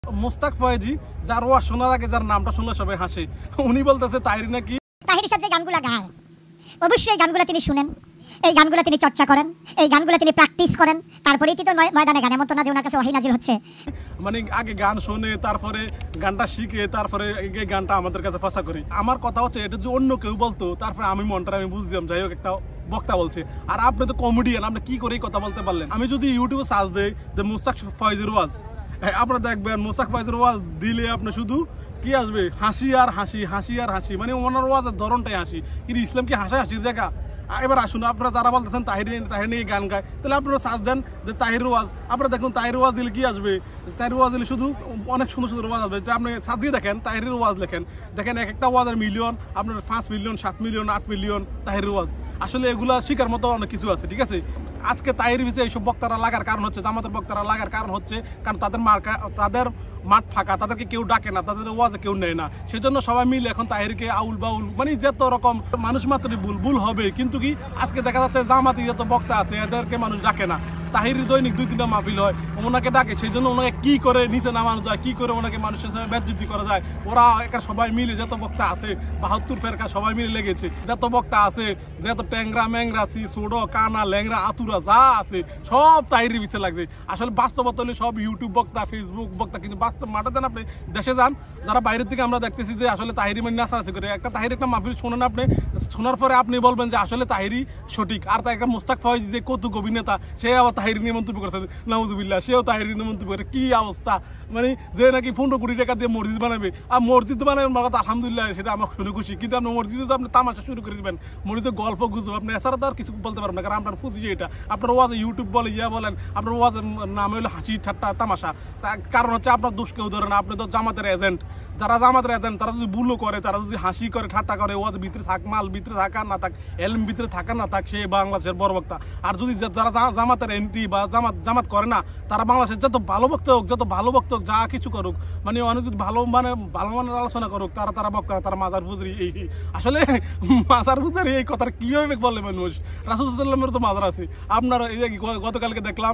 মোস্তাক ফয়েজি যার ওয়াজ শোনার আগে যার নামটা শুনলে সবাই হাসে, উনি বলতেছে তাহিরি নাকি তাহিরি সাহেব যে গানগুলো গায় অবশ্যই এই গানগুলো তিনি শুনেন, এই গানগুলো তিনি চর্চা করেন, এই গানগুলো তিনি প্র্যাকটিস করেন, তারপরেই তো ময়দানে গান। এমন তো না যে ওনার কাছে ওহী নাজিল হচ্ছে, মানে আগে গান শোনে তারপরে গানটা শিখে তারপরে এই গানটা আমাদের কাছে ফাঁসা করি। আমার কথা হচ্ছে এটা যে অন্য কেউ বলতো তারপরে আমি মনটা আমি বুঝতাম, যাই হোক একটা বক্তা বলছে। আর আপনি তো কমেডিয়ান, আপনি কি করে কথা বলতে পারলেন? আমি যদি ইউটিউবে সার্চ দেই যে মোস্তাক ফয়েজির ওয়াজ, আপনারা দেখবেন মোস্তাক ফয়েজির ওয়াজ দিলে আপনি শুধু কি আসবে? হাসি আর হাসি, হাসি আর হাসি, মানে ওনার ওয়াজের ধরনটাই হাসি। কিন্তু ইসলাম কি হাসা হাসির জায়গা? এবার আসুন, আপনারা যারা বলতেছেন তাহিরি নিয়ে গান গায়, তাহলে আপনারা সার্চ দেন যে তাহির ওয়াজ, আপনারা দেখুন তাহির ওয়াজ দিলে কি আসবে? তাহির ওয়াজ দিলে শুধু অনেক সুন্দর সুন্দর ওয়াজ আসবে। আপনি সার্চ দিয়ে দেখেন তাহিরের ওয়াজ লেখেন, দেখেন এক একটা ওয়াজের মিলিয়ন, আপনার 5 মিলিয়ন 7 মিলিয়ন 8 মিলিয়ন তাহিরের ওয়াজ। আসলে এগুলা শিকার মতো অনেক কিছু আছে, ঠিক আছে। আজকে তাহির বিষয়ে এইসব বক্তারা লাগার কারণ হচ্ছে, জামাতের বক্তারা লাগার কারণ হচ্ছে কারণ তাদের মাঠ ফাঁকা, তাদেরকে কেউ ডাকে না, তাদের ওয়াজে কেউ নেয় না। সেজন্য সবাই মিলে এখন তাহিরকে আউল বাউল, মানে যত রকম মানুষ মাত্রই ভুল হবে। কিন্তু কি আজকে দেখা যাচ্ছে জামাতি যত বক্তা আছে এদেরকে মানুষ ডাকে না। তাহির দৈনিক 2-3টা মাহফিল হয়, ওনাকে ডাকে, সেই জন্য ওনাকে কি করে নিচে নামানো যায়, কি করে ওনাকে মানুষের সাথে বেজ্জতি করা যায়। ওরা একা সবাই মিলে যত বক্তা আছে 72 ফেরকা সবাই মিলে লেগেছে, যত বক্তা আছে, যত ট্যাংরা ম্যাংরা ছোড়ো কানা ল্যাংরা আতুরা যা আছে সব তাহিরের পিছিয়ে লাগছে। আসলে বাস্তবতা হলে সব ইউটিউব বক্তা, ফেসবুক বক্তা, কিন্তু বাস্তব মাঠে যান, আপনি দেশে যান, যারা বাইরের থেকে আমরা দেখতেছি যে আসলে তাহিরি মানে নাচানাচি করে। একটা তাহির একটা মাহফিল শোনেন, আপনি শোনার পরে আপনি বলবেন যে আসলে তাহিরি সঠিক। আর তাই একটা মোস্তাক ফয়েজি যে কৌতুক অভিনেতা, সে আবার তাহিরি নিয়ে মন্তব্য করেছে, নাউজুবিল্লাহ, সেও তাহিরি নিয়ে মন্তব্য করে। কি অবস্থা, মানে যে নাকি 15 কোটি টাকা দিয়ে মসজিদ বানাবে, আর মসজিদ বানাবে কথা আলহামদুলিল্লাহ, সেটা আমার শুনে খুশি। কিন্তু আপনি মসজিদে তো আপনি তামাশা শুরু করে দেবেন, মসজিদে গল্প গুজব, আপনি এছাড়া তো আর কিছু বলতে পারবেন না, কারণ আপনার ফুজি এটা। আপনার ওয়াজে ইউটিউব বলে বলেন, আপনার ওয়াজের নাম হলো হাসি ঠাট্টা তামাশা। কারণ হচ্ছে আপনার দোষ কেউ ধরে না, আপনি তো জামাতের এজেন্ট। যারা জামাতের এজেন্ট তারা যদি ভুলও করে, তারা যদি হাসি করে ঠাট্টা করে, ওয়াজ ভিতরে থাক, মাল ভিতরে থাকা না থাক, এলম ভিতরে থাকা না থাক, সে বাংলাদেশের বড় বক্তা। আর যদি যারা জামাতের এন্ট্রি বা জামাত করে না, তারা বাংলাদেশের যত ভালো বক্তা হোক, যা কিছু করুক, মানে অনেক ভালো মানের আলোচনা করুক, তারা বক্তা, তারা মাজার ফুজারি। এই আসলে মাজার ফুজারি এই কথাটা কিভাবে বলে মানুষ? রাসূল সাল্লাল্লাহু আলাইহি ওয়াসাল্লামের তো মাজার আছে। আপনার এই যে গতকালকে দেখলাম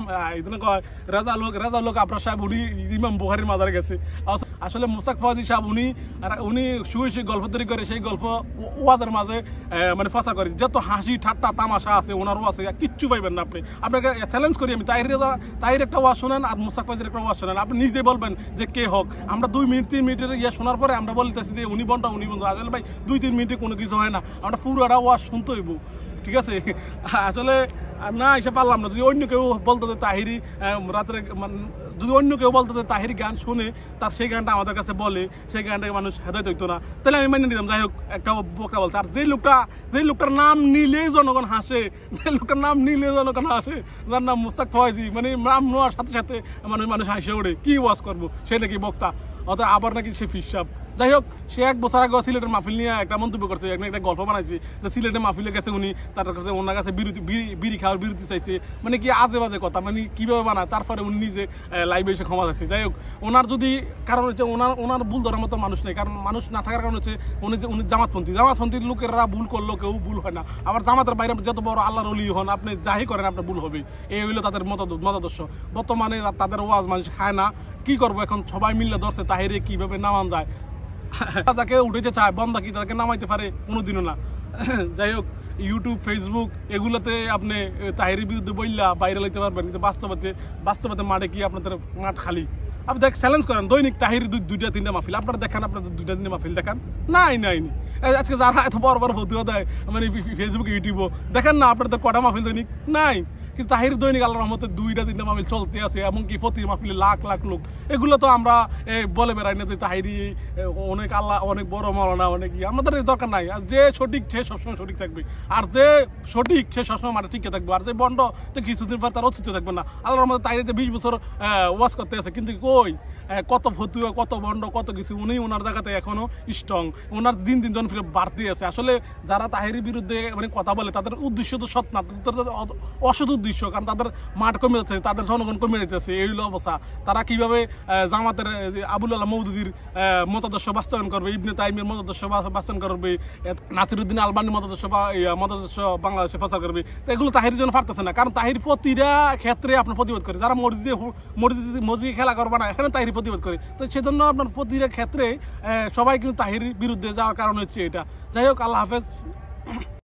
রাজা লোক আপনার সাহেব, উনি ইমাম বুখারীর মাজারে গেছে। আসলে মোস্তাক ফয়েজি সাহেব উনি শুয়ে গল্প তৈরি করে, সেই গল্প ওয়াজের মাঝে মানে ফাঁসা করে। যত হাসি ঠাট্টা তামাশা আছে ওনারও আছে, কিচ্ছু পাইবেন না আপনি। আপনাকে চ্যালেঞ্জ করি আমি, তাহির একটা ওয়াজ শোনেন আর মোস্তাক ফয়েজির একটা ওয়াজ শোনেন, আপনি নিজে বলবেন যে কে হোক। আমরা 2 মিনিট 3 মিনিটের শোনার পরে আমরা বলতেছি যে উনি বন্ধ। আসলে ভাই 2-3 মিনিটে কোনো কিছু হয় না, আমরা পুরো একটা ওয়াজ শুনতে হইব, ঠিক আছে। আসলে না এসে পারলাম না। যদি অন্য কেউ বলতো যে তাহিরি রাত্রে, যদি অন্য কেউ বলতো যে তাহিরি গান শুনে তার সেই গানটা আমাদের কাছে বলে, সেই গানটাকে মানুষ হেদায়ত হইতো না, তাহলে আমি মেনে নিতাম। যাই হোক, একটা বক্তা বলছে। আর যে লোকটার নাম নিলেই জনগণ হাসে, যার নাম মোস্তাক ফয়েজি, মানে নাম নেওয়ার সাথে সাথে মানুষ হাসে ওঠে, কি ওয়াজ করবো, সে নাকি বক্তা, অর্থাৎ আবার নাকি সে ফিসাব। যাই হোক, সে 1 বছর আগে সিলেটের মাহফিল নিয়ে একটা মন্তব্য করছে, একটা গল্প বানাইছে যে সিলেটের মাহফিলে গেছে উনি, তার কাছে ওনার কাছে বিড়ি খাওয়ার বিরতি চাইছে, মানে কি আজে বাজে কথা, মানে কিভাবে বানায়। তারপরে উনি নিজে লাইভে এসে ক্ষমা চাইছে। যাই হোক, ওনার যদি কারণ হচ্ছে ওনার ভুল ধরার মতো মানুষ নেই, কারণ মানুষ না থাকার কারণ হচ্ছে উনি জামাতপন্থীর লোকেরা ভুল করলেও কেউ ভুল হয় না। আবার জামাতের বাইরে যত বড় আল্লাহর ওলি হন, আপনি যাই করেন আপনার ভুল হবে, এই হইলো তাদের মতাদর্শ। বর্তমানে তাদের ওয়াজ মানুষ খায় না, কি করবো এখন? সবাই মিললে ধরছে তাহিরে কিভাবে নামান যায়, তাকে উঠেতে চায়, বন্ধা কি তাকে নামাইতে পারে? কোনোদিনও না। যাই হোক, ইউটিউব ফেসবুক এগুলোতে আপনি তাহিরের বিরুদ্ধে বললা বাইরে লইতে পারবেন, কিন্তু বাস্তবতে মাঠে কি আপনাদের মাঠ খালি? আপনি চ্যালেঞ্জ করেন দৈনিক তাহির 2-3টা মাহফিল আপনারা দেখান, আপনাদের 2-3টা মাহফিল দেখান। নাই আজকে যারা এত বড় ফতুয়া দেয়, মানে ফেসবুক ইউটিউবও দেখেন না, আপনাদের কটা মাহফিল দৈনিক নাই। কিন্তু তাহির দৈনিক আল্লাহর রহমতে 2-3টা মাহফিল চলতে আছে, এমনকি প্রতি মাহফিলে লাখ লোক। এগুলো তো আমরা বলে বেড়াই না যে তাহিরি অনেক আল্লাহ, অনেক বড় মাওলানা, অনেক আমাদের দরকার নাই। আর যে সঠিক সে সবসময় সঠিক থাকবে, আর যে সঠিক সে সবসময় মাঠে টিকে থাকবে, আর যে বন্ড তো কিছুদিন পর তার অস্তিত্ব থাকবে না। আল্লাহর রহমতে তাহিরিতে 20 বছর ওয়াজ করতে আছে, কিন্তু কই কত ফতুয়া, কত বন্ড, কত কিছু। উনি ওনার জায়গাতে এখনো স্ট্রং, ওনার দিন জনপ্রিয় বাড়তে আছে। আসলে যারা তাহিরির বিরুদ্ধে মানে কথা বলে, তাদের উদ্দেশ্য তো সৎ না, তাদের অসৎ উদ্দেশ্য, কারণ তাদের মাঠ কমে যাচ্ছে, তাদের জনগণ কমে যেতেছে, এই হলো অবস্থা। তারা কিভাবে জামাতের আবুল আল্লাহ মওদুদির মতাদর্শ বাস্তবায়ন করবে, ইবনে তাইমিয়ার মতাদর্শ বাস্তবায়ন করবে, নাসিরউদ্দিন আলবানীর মতাদর্শ বাংলাদেশে প্রচার করবে, তো এগুলো তাহিরির জন্য পারতেছে না। কারণ তাহির প্রতিটা ক্ষেত্রে আপনার প্রতিবাদ করে। যারা মসজিদে খেলা করবে না, এখানে তাহির প্রতিবাদ করি। তো সেজন্য আপনার প্রতিটা ক্ষেত্রে সবাই কিন্তু তাহির বিরুদ্ধে যাওয়ার কারণ হচ্ছে এটা। যাই হোক, আল্লাহ হাফেজ।